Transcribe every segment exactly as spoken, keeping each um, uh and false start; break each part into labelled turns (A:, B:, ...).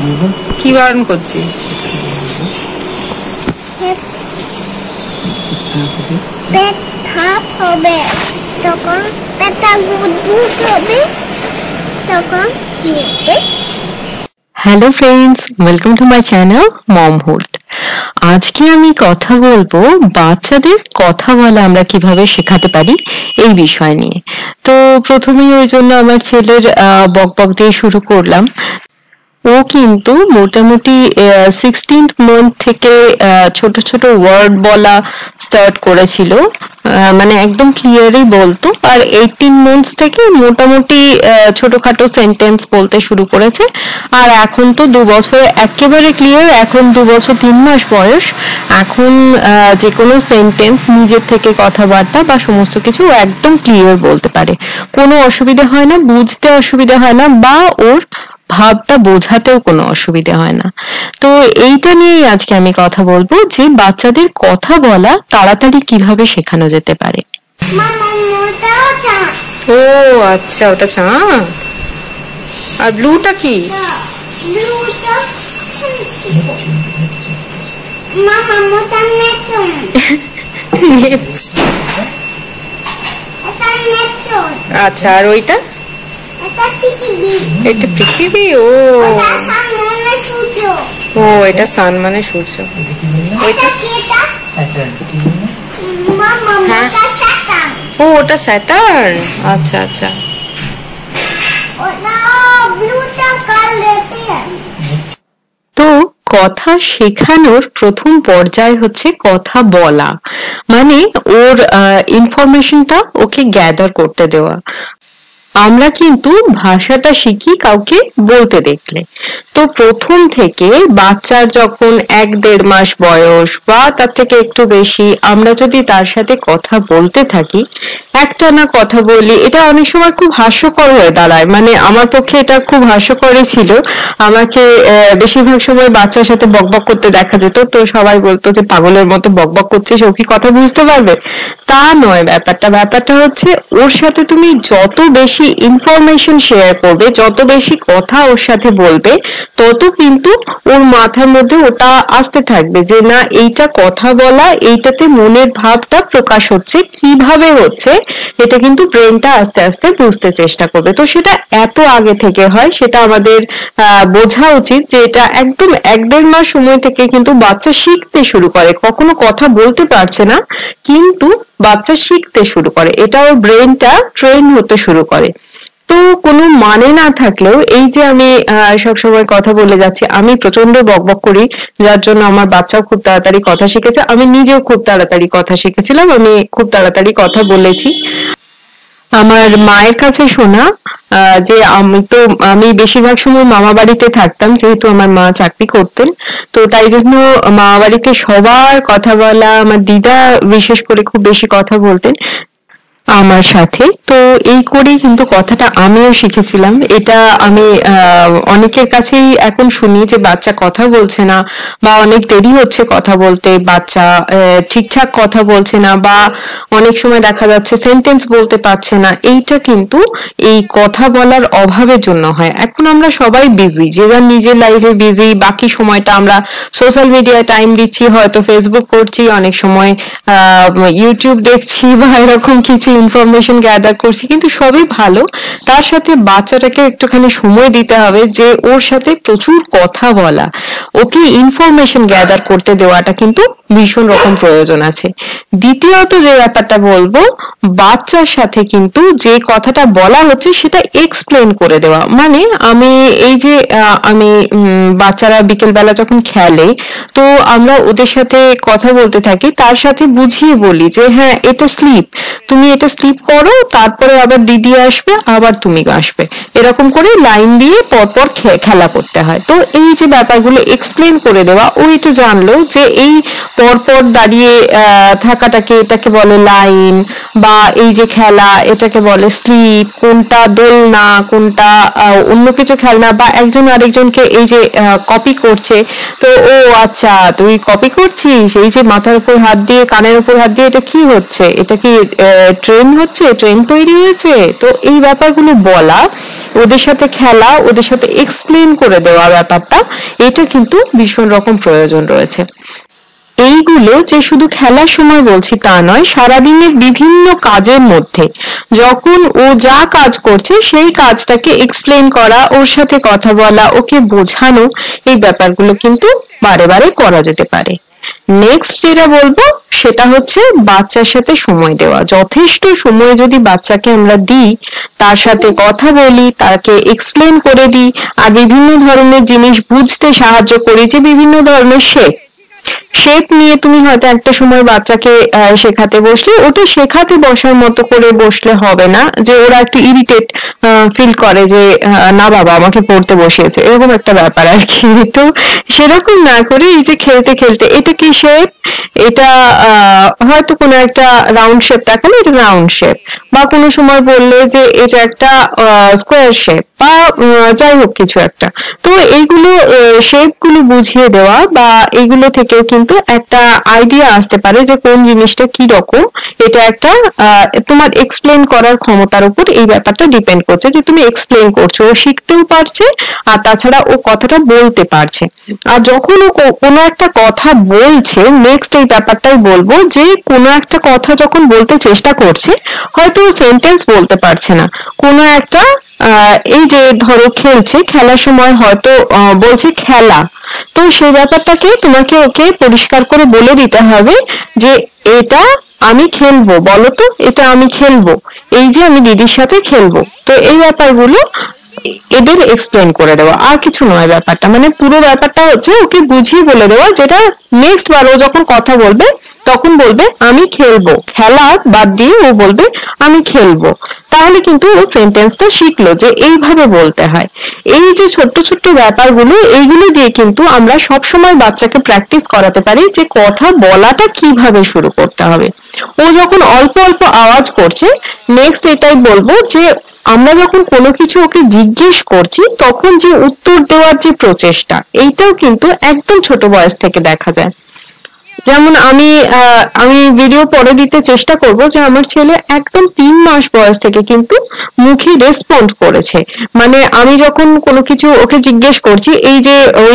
A: কি বারণ করছিস?
B: পেট খারাপ হবে তখন পেটটা গুদগুদ হবে তখন কি হবে?
C: Hello friends, welcome to my channel Momhood. আজকে আমি কথা বলবো বাচ্চাদের কথা বলা আমরা কিভাবে শেখাতে পারি এই বিষয় নিয়ে। তো প্রথমেই ওই জন্য আমার ছেলের বক বক দিয়ে শুরু করলাম। ও কিন্তু মোটামুটি সিক্সটিন্থ মান্থ থেকে ছোট ছোট ওয়ার্ড বলা স্টার্ট করেছিল, মানে একদম ক্লিয়ারই বলতো। আর এইটিন মান্থস থেকে মোটামুটি ছোটখাটো সেন্টেন্স বলতে শুরু করেছে। আর এখন তো দু বছরে একেবারে ক্লিয়ার, এখন দু বছর তিন মাস বয়স। এখন যে কোনো সেন্টেন্স নিজের থেকে কথাবার্তা বা সমস্ত কিছু একদম ক্লিয়ার বলতে পারে, কোনো অসুবিধা হয় না, বুঝতে অসুবিধা হয় না, বা ওর ভাবটা বোঝাতেও কোনো অসুবিধা হয় না। তো এইটা নিয়েই আজকে আমি কথা বলবো যে বাচ্চাদের কথা বলা তাড়াতাড়ি কিভাবে শেখানো যেতে পারে।
A: ও আচ্ছা, ওটা চাঁদ। আর ব্লুটা কি? আচ্ছা, আর ওইটা? এটা পৃথিবী। ও ও এটা সান মানে সূর্য। ওইটা ও ওটা স্যাটার্ন। আচ্ছা আচ্ছা।
C: তো কথা শেখানোর প্রথম পর্যায় হচ্ছে কথা বলা, মানে ওর ইনফরমেশনটা ওকে গ্যাদার করতে দেওয়া। আমরা কিন্তু ভাষাটা শিখি কাউকে বলতে দেখলে। তো প্রথম থেকে বাচ্চার যখন এক দেড় মাস বয়স বা তার থেকে একটু বেশি, আমরা যদি তার সাথে কথা বলতে থাকি, একটা না কথা বলি, এটা অনেক সময় খুব হাস্যকর হয়ে দাঁড়ায়। মানে আমার পক্ষে এটা খুব হাস্যকরই ছিল। আমাকে বেশিরভাগ সময় বাচ্চার সাথে বকবক করতে দেখা যেত। তো সবাই বলতো যে পাগলের মতো বকবক করছিস, ও কি কথা বুঝতে পারবে? তা নয় ব্যাপারটা। ব্যাপারটা হচ্ছে ওর সাথে তুমি যত বেশি ইনফরমেশন শেয়ার করবে, যত বেশি কথা ওর সাথে বলবে, তত কিন্তু ওর মাথার মধ্যে ওটা আসতে থাকবে যে না, এইটা কথা বলা, এইটাতে মনের ভাবটা প্রকাশ হচ্ছে, কিভাবে হচ্ছে, এটা কিন্তু ব্রেনটা আস্তে আস্তে বুঝতে চেষ্টা করবে। তো সেটা এত আগে থেকে হয়, সেটা আমাদের আহ বোঝা উচিত যে এটা একদম এক দেড় মাস সময় থেকে কিন্তু বাচ্চা শিখতে শুরু করে। কখনো কথা বলতে পারছে না, কিন্তু বাচ্চা শিখতে শুরু করে, এটা ওর ব্রেনটা ট্রেন হতে শুরু করে। তো কোনো মানে না থাকলেও এই যে আমি সবসময় কথা বলে যাচ্ছি, আমি প্রচন্ড বকবক করি, যার জন্য আমার বাচ্চাও খুব তাড়াতাড়ি কথা শিখেছে, আমি নিজেও খুব তাড়াতাড়ি কথা শিখেছিলাম, আমি খুব তাড়াতাড়ি কথা বলেছি। আমার মায়ের কাছে শোনা যে আমি তো আমি বেশিরভাগ সময় মামা বাড়িতে থাকতাম, যেহেতু আমার মা চাকরি করতেন। তো তাই জন্য মামা বাড়িতে সবার কথা বলা, আমার দিদা বিশেষ করে খুব বেশি কথা বলতেন আমার সাথে। তো এই করেই কিন্তু কথাটা আমিও শিখেছিলাম। এটা আমি অনেকের কাছেই এখন শুনি যে বাচ্চা কথা বলছে না, বা অনেক দেরি হচ্ছে কথা বলতে, বাচ্চা ঠিকঠাক কথা বলছে না, বা অনেক সময় দেখা যাচ্ছে সেন্টেন্স বলতে পারছে না। এইটা কিন্তু এই কথা বলার অভাবের জন্য হয়। এখন আমরা সবাই বিজি, যে যার নিজের লাইফে বিজি, বাকি সময়টা আমরা সোশ্যাল মিডিয়ায় টাইম দিচ্ছি, হয়তো ফেসবুক করছি, অনেক সময় আহ ইউটিউব দেখছি, বা এরকম কিছু ইনফরমেশন গ্যাদার করছি, কিন্তু সবই ভালো। তার সাথে বাচ্চাটাকে একটুখানি সময় দিতে হবে যে ওর সাথে প্রচুর কথা বলা, ওকে ইনফরমেশন গ্যাদার করতে দেওয়াটা কিন্তু ভীষণ রকম প্রয়োজন আছে। দ্বিতীয়ত যে ব্যাপারটা বলবো, বাচ্চার সাথে কিন্তু যে কথাটা বলা হচ্ছে সেটা এক্সপ্লেন করে দেওয়া। মানে আমি এই যে আমি বাচ্চারা বিকেল বেলা যখন খেলে, তো আমরা ওদের সাথে কথা বলতে থাকি, তার সাথে বুঝিয়ে বলি যে হ্যাঁ এটা স্লিপ, তুমি এটা স্লিপ করো, তারপরে আবার দিদি আসবে, আবার তুমি আসবে, এরকম করে লাইন দিয়ে পরপর খেলা করতে হয়। তো এই যে ব্যাপারগুলো এক্সপ্লেন করে দেওয়া, ও এটা জানলো যে এই পরপর দাঁড়িয়ে আহ থাকাটাকে, এটাকে বলে লাইন, বা এই যে খেলা এটাকে বলে স্লিপ, কোনটা দোলনা, কোনটা অন্য কিছু খেলনা, বা একজন আরেকজনকে এই যে কপি করছে, তো ও আচ্ছা তুই কপি করছিস, এই যে মাথার উপর হাত দিয়ে কানের উপর হাত দিয়ে, এটা কি হচ্ছে, এটা কি ট্রেন হচ্ছে, ট্রেন তৈরি হয়েছে। তো এই ব্যাপারগুলো বলা, ওদের সাথে খেলা, ওদের সাথে এক্সপ্লেন করে দেওয়া ব্যাপারটা, এটা কিন্তু ভীষণ রকম প্রয়োজন রয়েছে। এইগুলো যে শুধু খেলার সময় বলছি তা নয়, সারাদিনের বিভিন্ন কাজের মধ্যে যখন ও যা কাজ করছে সেই কাজটাকে এক্সপ্লেন করা, ওর সাথে কথা বলা, ওকে বোঝানো, এই ব্যাপারগুলো কিন্তু বারে বারে করা যেতে পারে। নেক্সট যেটা বলবো সেটা হচ্ছে বাচ্চার সাথে সময় দেওয়া। যথেষ্ট সময় যদি বাচ্চাকে আমরা দিই, তার সাথে কথা বলি, তাকে এক্সপ্লেন করে দিই, আর বিভিন্ন ধরনের জিনিস বুঝতে সাহায্য করি, যে বিভিন্ন ধরনের শেপ শেপ নিয়ে তুমি হয়তো একটা সময় বাচ্চাকে শেখাতে বসলে, ওটা শেখাতে বসার মতো করে বসলে হবে না, যে ওরা একটু ইরিটেট ফিল করে যে না বাবা আমাকে পড়তে বসিয়েছে, এরকম একটা ব্যাপার আর কি। তো সেরকম না করে এই যে খেলতে খেলতে, এটা কি শেপ, এটা হয়তো কোনো একটা রাউন্ড শেপ দেখালে এটা রাউন্ড শেপ, বা কোনো সময় বললে যে এটা একটা স্কোয়ার শেপ, বা যাই হোক কিছু একটা। তো এইগুলো শেপ গুলো বুঝিয়ে দেওয়া, বা এইগুলো থেকেও কিন্তু একটা আইডিয়া আসতে পারে যে কোন জিনিসটা কি রকম। এটা একটা তোমার এক্সপ্লেন করার ক্ষমতার উপর এই ব্যাপারটা ডিপেন্ড করছে, যে তুমি এক্সপ্লেন করছো, ও শিখতেও পারছে, আর তাছাড়া ও কথাটা বলতে পারছে। আর যখন ও কোনো একটা কথা বলছে, নেক্সট এই ব্যাপারটাই বলবো যে কোনো একটা কথা যখন বলতে চেষ্টা করছে, হয়তো সেন্টেন্স বলতে পারছে না, কোনো একটা এই যে ধরো খেলছে, খেলার সময় হয়তো বলছে খেলা, তো সেই ব্যাপারটাকে তোমাকে ওকে পরিষ্কার করে বলে দিতে হবে যে এটা আমি খেলবো, বলো তো এটা আমি খেলবো, এই যে আমি দিদির সাথে খেলবো। তো এই ব্যাপারগুলো এদের এক্সপ্লেন করে দেওয়া, আর কিছু নয় ব্যাপারটা, মানে পুরো ব্যাপারটা হচ্ছে ওকে বুঝিয়ে বলে দেওয়া, যেটা নেক্সট বার ও যখন কথা বলবে তখন বলবে আমি খেলবো, খেলা বাদ দিয়ে ও বলবে আমি খেলবো। তাহলে কিন্তু ও সেন্টেন্সটা শিখলো যে এইভাবে বলতে হয়। এই যে ছোট্ট ছোট্ট ব্যাপারগুলো, এইগুলো দিয়ে কিন্তু আমরা সব সময় বাচ্চাকে প্র্যাকটিস করাতে পারি যে কথা বলাটা কিভাবে শুরু করতে হবে। ও যখন অল্প অল্প আওয়াজ করছে, নেক্সট এটাই বলবো যে আমরা যখন কোনো কিছু ওকে জিজ্ঞেস করছি, তখন যে উত্তর দেওয়ার যে প্রচেষ্টা, এইটাও কিন্তু একদম ছোট বয়স থেকে দেখা যায়। যেমন আমি আমি ভিডিও পরে দিতে চেষ্টা করব যে আমার ছেলে একদম তিন মাস বয়স থেকে কিন্তু মুখে রেসপন্ড করেছে। মানে আমি যখন কোনো কিছু ওকে জিজ্ঞেস করছি, এই যে ওই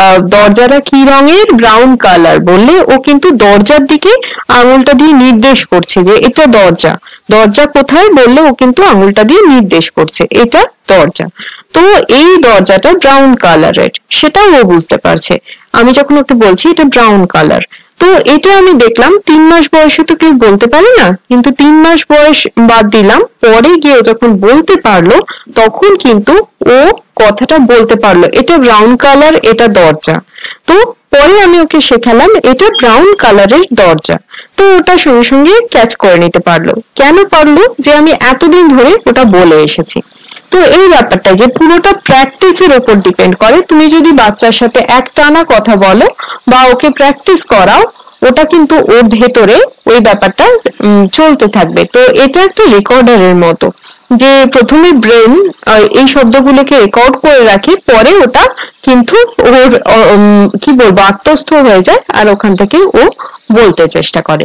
C: দরজাটা কি রঙের, ব্রাউন কালার বললে ও কিন্তু দরজার দিকে আঙুলটা দিয়ে নির্দেশ করছে যে এটা দরজা, দরজা কোথায় বললে ও কিন্তু আঙুলটা দিয়ে নির্দেশ করছে এটা দরজা। তো এই দরজাটা ব্রাউন কালারের, সেটাও ও বুঝতে পারছে। আমি যখন ওকে বলছি এটা ব্রাউন কালার, তো এটা আমি দেখলাম তিন মাস বয়সে তো কেউ বলতে পারে না, কিন্তু তিন মাস বয়স বাদ দিলাম, পরে গিয়ে যখন বলতে পারলো তখন কিন্তু ও কথাটা বলতে পারলো এটা ব্রাউন কালার, এটা দরজা। তো পরে আমি ওকে শেখালাম এটা ব্রাউন কালারের দরজা, তো ওটা সঙ্গে সঙ্গে ক্যাচ করে নিতে পারলো। কেন পারলো? যে আমি এতদিন ধরে ওটা বলে এসেছি। তো এই ব্যাপারটা যে পুরোটা প্র্যাকটিসের উপর ডিপেন্ড করে। তুমি যদি বাচ্চার সাথে একটানা কথা বলো বা ওকে প্র্যাকটিস করাও, ওটা কিন্তু ওর ভেতরে ওই ব্যাপারটা চলতে থাকবে। তো এটা একটা রেকর্ডারের মতো, যে প্রথমে ব্রেন এই শব্দগুলোকে রেকর্ড করে রাখে, পরে ওটা কিন্তু ওর কি বলবো আত্মস্থ হয়ে যায়, আর ওখান থেকে ও বলতে চেষ্টা করে।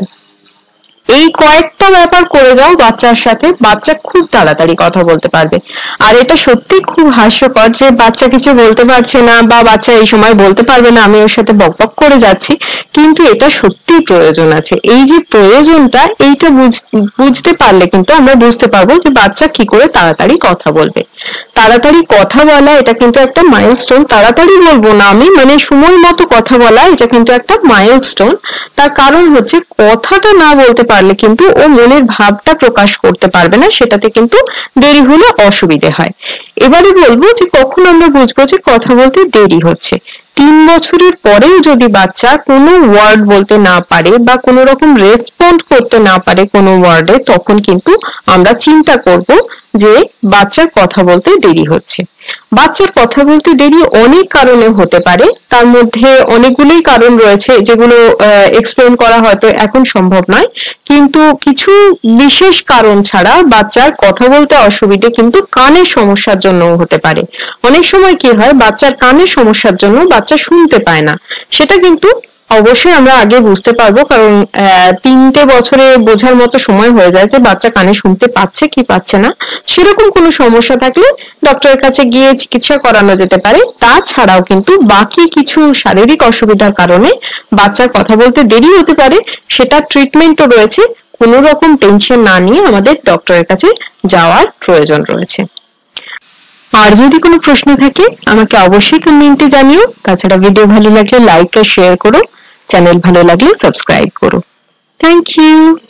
C: এই কয়েকটা ব্যাপার করে যাও বাচ্চার সাথে, বাচ্চা খুব তাড়াতাড়ি কথা বলতে পারবে। আর এটা সত্যি খুব হাস্যকর যে বাচ্চা কিছু বলতে পারছে না, বা বাচ্চা এই সময় বলতে পারবে না, আমি ওর সাথে বকবক করে যাচ্ছি, কিন্তু এটা সত্যি প্রয়োজন আছে। এই যে প্রয়োজনটা, এইটা বুঝতে পারলে কিন্তু আমরা বুঝতে পারবো যে বাচ্চা কি করে তাড়াতাড়ি কথা বলবে। তাড়াতাড়ি কথা বলা এটা কিন্তু একটা মাইলস্টোন। তাড়াতাড়ি বলবো না আমি, মানে সময় মতো কথা বলা, এটা কিন্তু একটা মাইলস্টোন। তার কারণ হচ্ছে কথাটা না বলতে পারলে কিন্তু ও মনের ভাবটা প্রকাশ করতে পারবে না, সেটাতে কিন্তু দেরি হলে অসুবিধে হয়। এবারে বলবো যে কখন আমরা বুঝবো যে কথা বলতে দেরি হচ্ছে। তিন বছরের পরেও যদি বাচ্চা কোনো ওয়ার্ড বলতে না পারে বা কোনো রকম রেসপন্ড করতে না পারে কোনো ওয়ার্ডে, তখন কিন্তু আমরা চিন্তা করব যে বাচ্চার কথা বলতে দেরি হচ্ছে। বাচ্চার কথা বলতে দেরি অনেক কারণে হতে পারে, তার মধ্যে অনেকগুলোই কারণ রয়েছে যেগুলো এক্সপ্লেন করা হয়তো এখন সম্ভব নয়, কিন্তু কিছু বিশেষ কারণ ছাড়া বাচ্চার কথা বলতে অসুবিধে কিন্তু কানের সমস্যার জন্য হতে পারে। অনেক সময় কি হয়, বাচ্চার কানের সমস্যার জন্য বাচ্চা শুনতে পায় না, সেটা কিন্তু অবশ্যই আমরা আগে বুঝতে পারবো, কারণ তিনটে বছরে বোঝার মতো সময় হয়ে যায় যে বাচ্চা কানে শুনতে পাচ্ছে কি পাচ্ছে না। সেরকম কোনো সমস্যা থাকলে ডক্টরের কাছে গিয়ে চিকিৎসা করানো যেতে পারে। তাছাড়াও কিন্তু বাকি কিছু শারীরিক অসুবিধার কারণে বাচ্চার কথা বলতে দেরি হতে পারে, সেটা ট্রিটমেন্টও রয়েছে। কোনো রকম টেনশন না নিয়ে আমাদের ডক্টরের কাছে যাওয়ার প্রয়োজন রয়েছে। আর যদি কোনো প্রশ্ন থাকে আমাকে অবশ্যই কমেন্টে জানিও। তাছাড়া ভিডিও ভালো লাগলে লাইক আর শেয়ার করো, চ্যানেল ভালো লাগলে সাবস্ক্রাইব করো। Thank you.